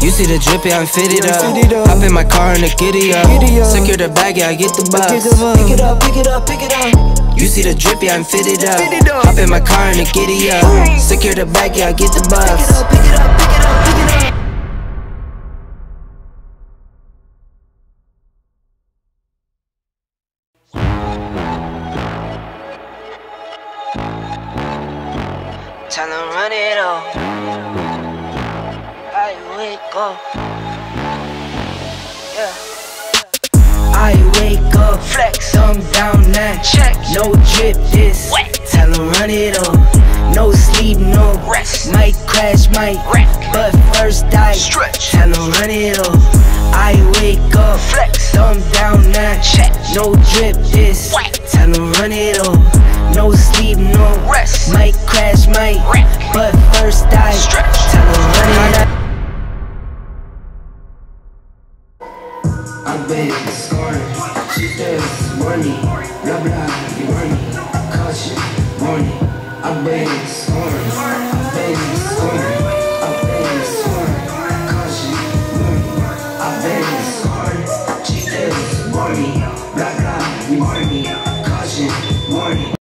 You see the drip, yeah, I'm fitted up. Hop in my car and the giddy up. Secure the bag, yeah, I get the bus. Pick it up, pick it up, pick it up. You see the drip, yeah, I'm fitted up. Hop in my car and the giddy up. Secure the bag, yeah, I get the bus. Pick it up, pick it up, pick it up. Tell them run it up. I wake up. Yeah. I wake up, flex, thumb down now. Check, no drip this. Wet. Tell them run it up. No sleep, no rest. Might crash, might wreck, but first I stretch. Tell them run it up. I wake up, flex, thumb down now. Check, no drip this. Wet. Tell them run it up. No sleep, no rest. Might crash, might wreck, but first I stretch. Tell them run it up. I've been scoring, she does money, blah blah, you money, caution, warning. I've been scoring,